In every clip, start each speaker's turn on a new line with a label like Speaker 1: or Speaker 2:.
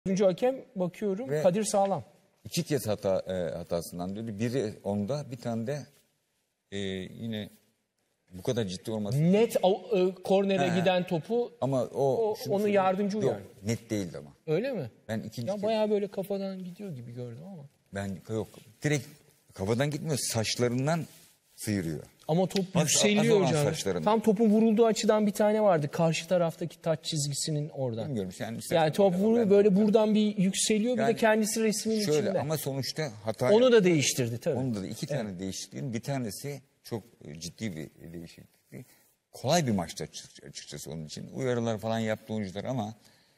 Speaker 1: Üçüncü hakem bakıyorum
Speaker 2: Ve
Speaker 1: Kadir Sağlam.
Speaker 2: İki kez hatasından döndü. Biri onda, bir tane de yine bu kadar ciddi olması.
Speaker 1: Net kornere giden topu
Speaker 2: Ama
Speaker 1: onun yardımcı
Speaker 2: yok,
Speaker 1: uyardı.
Speaker 2: net değildi ama.
Speaker 1: Öyle mi?
Speaker 2: Ben ikinci
Speaker 1: Ya
Speaker 2: kez,
Speaker 1: bayağı böyle kafadan gidiyor gibi gördüm ama.
Speaker 2: ben yok, direkt kafadan gitmiyor, saçlarından sıyırıyor.
Speaker 1: Ama top
Speaker 2: Az
Speaker 1: yükseliyor
Speaker 2: olan
Speaker 1: hocam.
Speaker 2: saçlarında.
Speaker 1: Tam topun vurulduğu açıdan bir tane vardı. Karşı taraftaki taç çizgisinin oradan.
Speaker 2: Bilmiyorum
Speaker 1: Yani top vuruyor böyle buradan bir yükseliyor, bir de kendisi resmin
Speaker 2: şöyle,
Speaker 1: içinde.
Speaker 2: ama sonuçta hata.
Speaker 1: Onu da değiştirdi tabii.
Speaker 2: Onu da iki tane değişikliğin bir tanesi çok ciddi bir değişiklikti. Kolay bir maçtı açıkçası onun için. Uyarılar falan yaptı oyuncular ama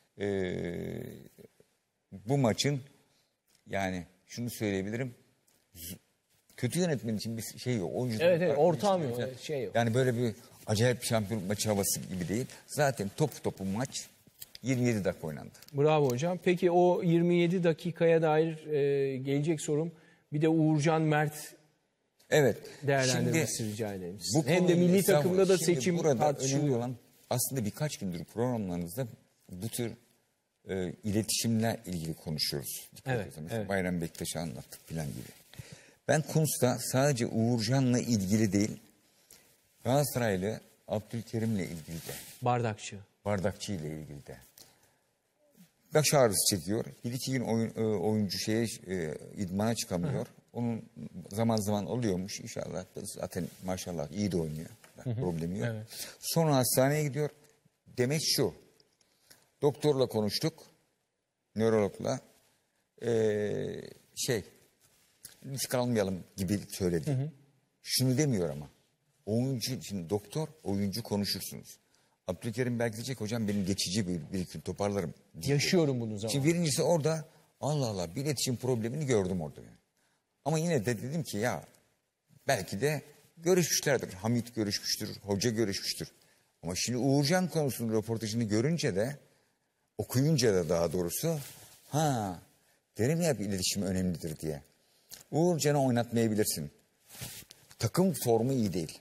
Speaker 2: bu maçın, yani şunu söyleyebilirim, kötü yönetmen için bir şey yok. Oyuncular,
Speaker 1: Evet, ortam yok, şey yok.
Speaker 2: Yani böyle bir acayip şampiyon maçı havası gibi değil. Zaten topu maç 27 dakika oynandı.
Speaker 1: Bravo hocam. Peki o 27 dakikaya dair gelecek sorum. Bir de Uğurcan Mert
Speaker 2: Evet.
Speaker 1: değerlendirmesi rica edeyim.
Speaker 2: Bu
Speaker 1: Hem de milli takımda da seçim
Speaker 2: burada
Speaker 1: tartışılıyor.
Speaker 2: önemli olan, aslında birkaç gündür programlarınızda bu tür iletişimle ilgili konuşuyoruz.
Speaker 1: Evet, evet.
Speaker 2: Bayram Bektaş'ı anlattık falan gibi. Ben Kuntz'ta sadece Uğurcan'la ilgili değil, Galatasaraylı Abdülkerim'le ilgili de,
Speaker 1: Bardakçı.
Speaker 2: Bardakçı ile ilgili de. Baş ağrısı çekiyor. Bir iki gün oyuncu idmana çıkamıyor. Onun zaman zaman oluyormuş inşallah. Zaten maşallah iyi de oynuyor. Problemi yok.
Speaker 1: Evet.
Speaker 2: Sonra hastaneye gidiyor. Demek şu. Doktorla konuştuk. Nörologla. Risk almayalım gibi söyledi. Şunu demiyor ama. Şimdi doktor, oyuncu konuşursunuz. Abdülkerim belki diyecek, hocam benim geçici bir iki gün toparlarım.
Speaker 1: Yaşıyorum bunu zaman.
Speaker 2: Şimdi birincisi orada Allah Allah bir iletişim problemini gördüm orada. Yani. Ama yine de dedim ki ya belki de görüşmüşlerdir. Hamit görüşmüştür, hoca görüşmüştür. Ama şimdi Uğurcan konusunun röportajını görünce de, okuyunca da daha doğrusu, derim ya bir iletişim önemlidir diye. Uğurcan'ı oynatmayabilirsin. Takım formu iyi değil.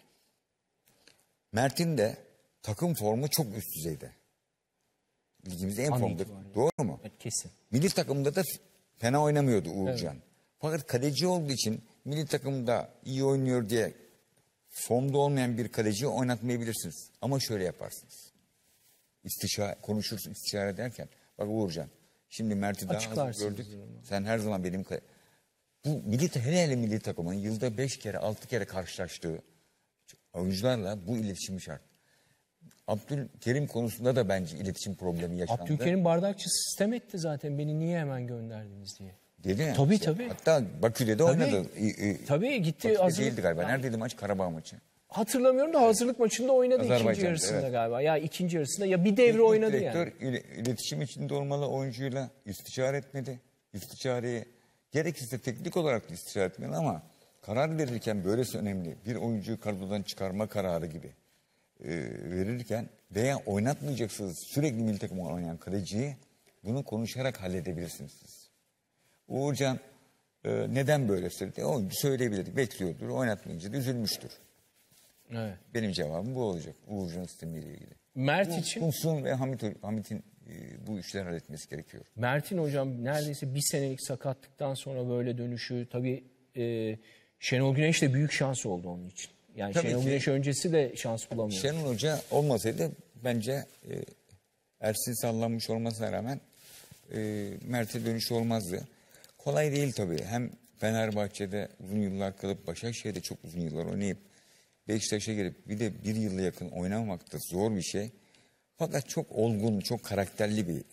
Speaker 2: Mert'in de takım formu çok üst düzeyde. Ligimizde en formda. Doğru mu?
Speaker 1: Evet, kesin.
Speaker 2: Milli takımda da fena oynamıyordu Uğurcan. Evet. Fakat kaleci olduğu için milli takımda iyi oynuyor diye formda olmayan bir kaleciyi oynatmayabilirsiniz. Ama şöyle yaparsınız. Konuşursun istişare ederken. Bak Uğurcan, şimdi Mert'i daha az gördük. Sen her zaman benim... Bu hele milli takımın yılda 5 kere 6 kere karşılaştığı oyuncularla bu iletişim şart. Abdülkerim konusunda da bence iletişim problemi yaşandı.
Speaker 1: Abdülkerim Bardakçı sistem etti zaten, beni niye hemen gönderdiniz diye.
Speaker 2: Dedi ya.
Speaker 1: Tabii tabii.
Speaker 2: Hatta Bakü'de de oynadı.
Speaker 1: Tabii gitti.
Speaker 2: Bakü'de değildi galiba. Neredeydi maç? Karabağ maçı.
Speaker 1: Hatırlamıyorum da hazırlık maçında oynadı ikinci yarısında galiba. Ya ikinci yarısında ya bir devre oynadı
Speaker 2: direktör
Speaker 1: yani.
Speaker 2: İletişim içinde olmalı, oyuncuyla istişare etmedi. İstişareyi gerekirse teknik olarak da istişare etmeli ama karar verirken böylesi önemli. Bir oyuncuyu kadrodan çıkarma kararı gibi verirken veya oynatmayacaksınız, sürekli milli takımda oynayan kaleciyi, bunu konuşarak halledebilirsiniz siz. Uğurcan neden böyle söyledi? Oyuncu söyleyebilir, bekliyordur, oynatmayınca da üzülmüştür.
Speaker 1: Evet.
Speaker 2: Benim cevabım bu olacak Uğurcan sistemiyle ilgili.
Speaker 1: Mert için?
Speaker 2: Kuntz'un ve Hamit'in bu işleri halletmesi gerekiyor.
Speaker 1: Mert'in hocam neredeyse bir senelik sakatlıktan sonra böyle dönüşü, tabii Şenol Güneş de büyük şans oldu onun için. Yani tabii Şenol Güneş öncesi de şans bulamıyor.
Speaker 2: Şenol Hoca olmasaydı bence Ersin sallanmış olmasına rağmen Mert'e dönüş olmazdı. Kolay değil tabii. Hem Fenerbahçe'de uzun yıllar kalıp Başakşehir'de çok uzun yıllar oynayıp Beşiktaş'a gelip bir de bir yıla yakın oynamamak da zor bir şey. Fakat çok olgun, çok karakterli bir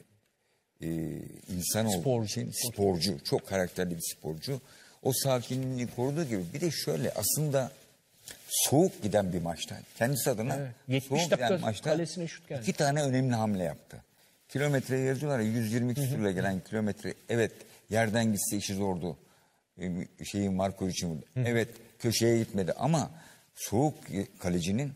Speaker 2: insan olduğu için, sporcu, çok karakterli bir sporcu. O sakinliğini koruduğu gibi bir de şöyle aslında soğuk giden bir maçta, kendisi adına
Speaker 1: 70
Speaker 2: soğuk
Speaker 1: dakika
Speaker 2: giden maçta
Speaker 1: kalesine şut geldi.
Speaker 2: 2 tane önemli hamle yaptı. Kilometreye yazıyorlar ya, 120 küsürle gelen kilometre. Evet, yerden gitse işi zordu. Marko için. Evet, köşeye gitmedi ama soğuk kalecinin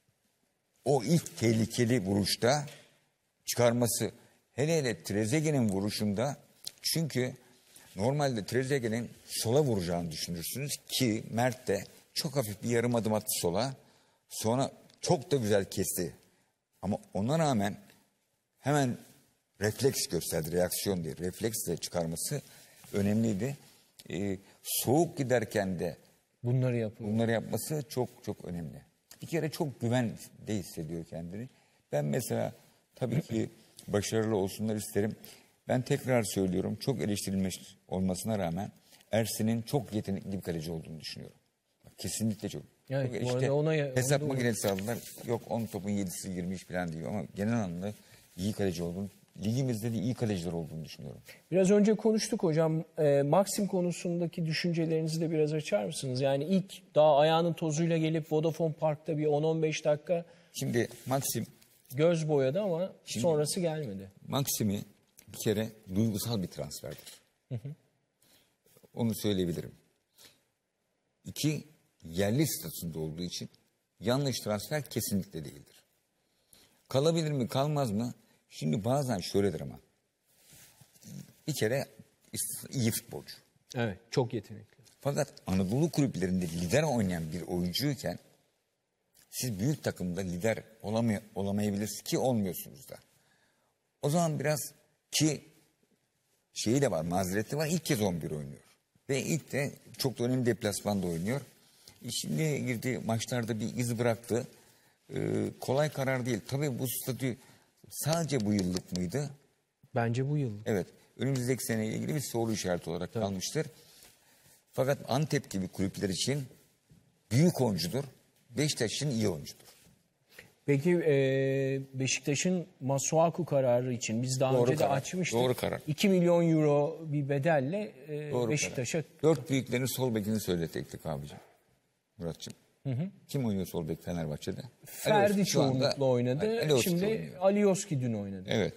Speaker 2: o ilk tehlikeli vuruşta çıkarması, hele Trezeguet'in vuruşunda, çünkü normalde Trezeguet'in sola vuracağını düşünürsünüz ki Mert de çok hafif bir yarım adım attı sola, sonra çok da güzel kesti ama ona rağmen hemen refleks gösterdi. Reaksiyon değil. Refleksle çıkarması önemliydi. Soğuk giderken de bunları yapması çok çok önemli. Bir kere çok güvende hissediyor kendini. Ben mesela tabii ki başarılı olsunlar isterim. Ben tekrar söylüyorum, çok eleştirilmiş olmasına rağmen Ersin'in çok yetenekli bir kaleci olduğunu düşünüyorum. Kesinlikle çok.
Speaker 1: Evet,
Speaker 2: Çok
Speaker 1: bu arada ona
Speaker 2: hesap makinesi aldılar. Yok 10 topun 7'si girmiş falan diyor ama genel anlamda iyi kaleci olduğunu, ligimizde de iyi kaleciler olduğunu düşünüyorum.
Speaker 1: Biraz önce konuştuk hocam. Maxim konusundaki düşüncelerinizi de biraz açar mısınız? Yani ilk daha ayağının tozuyla gelip Vodafone Park'ta bir 10-15 dakika
Speaker 2: Şimdi Maxim,
Speaker 1: göz boyadı ama sonrası gelmedi.
Speaker 2: Maxim'i bir kere duygusal bir transferdir. Onu söyleyebilirim. İki, yerli statüsünde olduğu için yanlış transfer kesinlikle değildir. Kalabilir mi kalmaz mı? Şimdi bazen şöyledir ama. Bir kere iyi futbolcu.
Speaker 1: Evet, çok yetenekli.
Speaker 2: Fakat Anadolu kulüplerinde lider oynayan bir oyuncuyken siz büyük takımda lider olamayabilirsiniz ki olmuyorsunuz da. O zaman biraz ki şeyi de var, mazereti var. İlk kez 11 oynuyor. Ve ilk de çok da önemli deplasmanda oynuyor. Şimdi girdiği maçlarda bir iz bıraktı. Kolay karar değil. Tabii bu statü sadece bu yıllık mıydı?
Speaker 1: Bence bu yıl.
Speaker 2: Evet. Önümüzdeki seneyle ilgili bir soru işareti olarak kalmıştır. Fakat Antep gibi kulüpler için büyük oyuncudur. Beşiktaş için iyi oyuncudur.
Speaker 1: Peki Beşiktaş'ın Masuaku kararı için biz daha önce de açmıştık.
Speaker 2: Doğru karar.
Speaker 1: 2 milyon euro bir bedelle Beşiktaş'a...
Speaker 2: Dört büyüklerin sol bekini söyletektik abicim. Muratçım. Kim oynuyor sol bek Fenerbahçe'de?
Speaker 1: Ferdi çoğunlukla oynadı.
Speaker 2: Alioski
Speaker 1: Şimdi
Speaker 2: oynuyor.
Speaker 1: Alioski dün oynadı.
Speaker 2: Evet.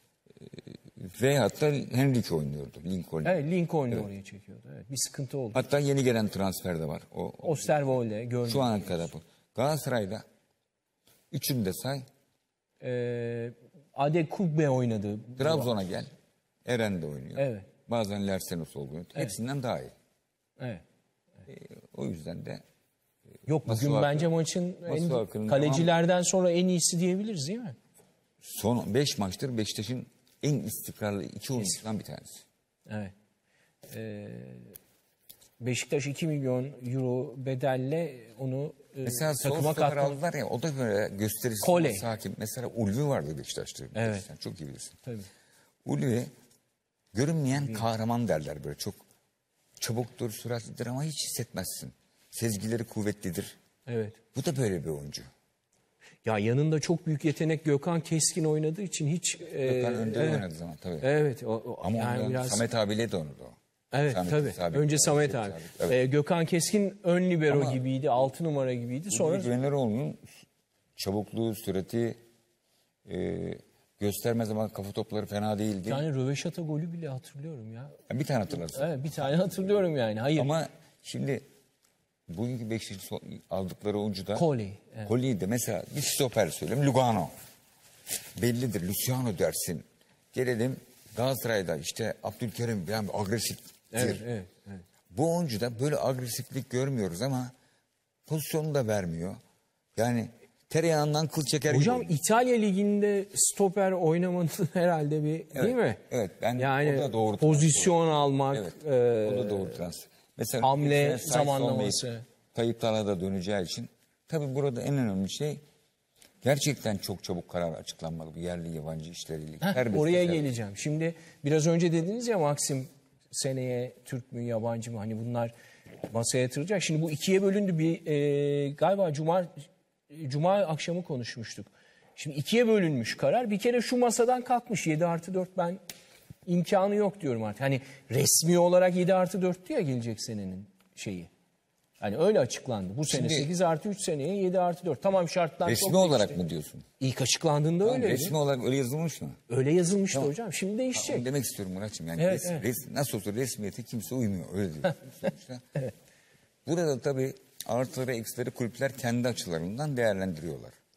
Speaker 2: Ve hatta Henrique oynuyordu. Lincoln.
Speaker 1: Evet, Lincoln'u oraya çekiyordu. Evet, bir sıkıntı oldu.
Speaker 2: Hatta yeni gelen transfer de var.
Speaker 1: Osterwolde görmedim.
Speaker 2: Şu ana kadar bu. Galatasaray'da üçünü de say.
Speaker 1: Adekugbe oynadı.
Speaker 2: Trabzon'a gel. Eren de oynuyor.
Speaker 1: Evet.
Speaker 2: Bazen Lersenos oluyor. Hepsinden daha iyi.
Speaker 1: Evet.
Speaker 2: O yüzden de
Speaker 1: Yok bugün bence maçın kalecilerden sonra en iyisi diyebiliriz değil mi?
Speaker 2: son 5 maçtır Beşiktaş'ın en istikrarlı iki oyuncusundan bir tanesi.
Speaker 1: Evet. Beşiktaş 2 milyon euro bedelle onu
Speaker 2: mesela
Speaker 1: takıma kattı.
Speaker 2: aldılar ya, o da böyle gösterisi
Speaker 1: Kole.
Speaker 2: sakin. Mesela Ulvi vardı Beşiktaş'ta.
Speaker 1: Evet.
Speaker 2: Sen çok iyi bilirsin.
Speaker 1: Tabii.
Speaker 2: Ulvi görünmeyen kahraman derler böyle, çok çabuktur, süratlidir ama hiç hissetmezsin. Sezgileri kuvvetlidir.
Speaker 1: Evet.
Speaker 2: Bu da böyle bir oyuncu.
Speaker 1: Ya yanında çok büyük yetenek Gökhan Keskin oynadığı için hiç...
Speaker 2: Gökhan önde oynadığı zaman tabii.
Speaker 1: Evet.
Speaker 2: Ama
Speaker 1: yani
Speaker 2: biraz... Samet abiyle de oynadı o.
Speaker 1: Evet tabii. Önce Samet abi.
Speaker 2: Evet.
Speaker 1: Gökhan Keskin ön libero gibiydi. 6 numara gibiydi. Sonra
Speaker 2: Güveneroğlu'nun çabukluğu, sürati, göstermez ama kafa topları fena değildi.
Speaker 1: yani röveşata golü bile hatırlıyorum ya.
Speaker 2: Bir tane hatırlarsın.
Speaker 1: Evet, bir tane hatırlıyorum yani. Hayır.
Speaker 2: Ama şimdi bugünkü Beşiktaş'ın aldıkları oyuncu da
Speaker 1: Koli. Evet.
Speaker 2: Koli'yi de mesela bir stoper söyleyeyim. Lugano. Bellidir. Luciano dersin. Gelelim Galatasaray'da işte Abdülkerim bir agresiftir.
Speaker 1: Evet.
Speaker 2: Bu oyuncuda böyle agresiflik görmüyoruz ama pozisyonu da vermiyor. Yani tereyağından kıl çeker gibi.
Speaker 1: Hocam İtalya Ligi'nde stoper oynamanın herhalde bir değil mi?
Speaker 2: Evet.
Speaker 1: Yani
Speaker 2: o da doğru
Speaker 1: pozisyon almak.
Speaker 2: Evet. O da doğru transfer. Mesela
Speaker 1: hamle zamanlaması.
Speaker 2: Tayyip Talha döneceği için. Tabii burada en önemli şey gerçekten çok çabuk karar açıklanmalı bu yerli yabancı işleriyle.
Speaker 1: Oraya geleceğim. Şimdi biraz önce dediniz ya Maxim seneye Türk mü yabancı mı, hani bunlar masaya yatırılacak. Şimdi bu ikiye bölündü. Galiba Cuma akşamı konuşmuştuk. Şimdi ikiye bölünmüş karar. Bir kere şu masadan kalkmış 7+4, ben imkanı yok diyorum artık. Hani resmi olarak 7+4'tü ya gelecek senenin şeyi. Hani öyle açıklandı. Bu sene 8+3, seneye 7+4. Tamam, şartlar
Speaker 2: resmi
Speaker 1: çok
Speaker 2: olarak
Speaker 1: değişti.
Speaker 2: mı diyorsun?
Speaker 1: İlk açıklandığında öyleydi.
Speaker 2: Resmi olarak öyle yazılmış mı?
Speaker 1: Öyle yazılmıştı hocam. Şimdi değişecek.
Speaker 2: Onu demek istiyorum Muratçım. Yani
Speaker 1: Evet,
Speaker 2: nasıl olsa resmiyete kimse uymuyor. Öyle diyor. Evet. Burada tabii artıları eksileri kulüpler kendi açılarından değerlendiriyorlar.